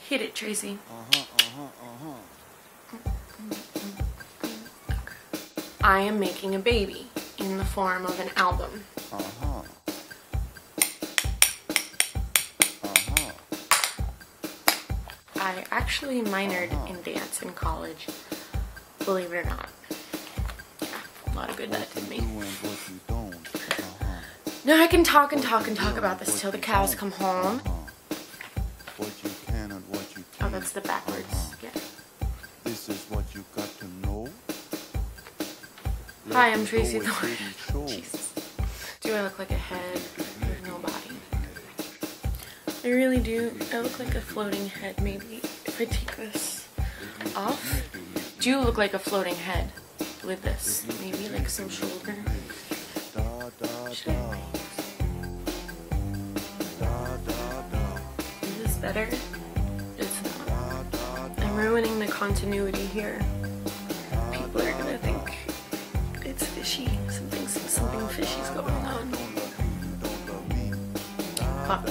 Hit it, Tracy. I am making a baby in the form of an album. I actually minored in dance in college, believe it or not. Yeah, a lot of good that did me. Now I can talk and talk and talk about this till the cows come home. Oh, that's the backwards. Yeah. This is what you got to know. Hi, I'm Tracy Thorne. Jesus. Do I look like a head with no body? I really do. I look like a floating head, maybe, if I take this off. Do you look like a floating head with this? Maybe like some shoulder. Should I wait? Is this better? It's not. I'm ruining the continuity here. People are gonna think it's fishy. Something fishy's going on. Pop.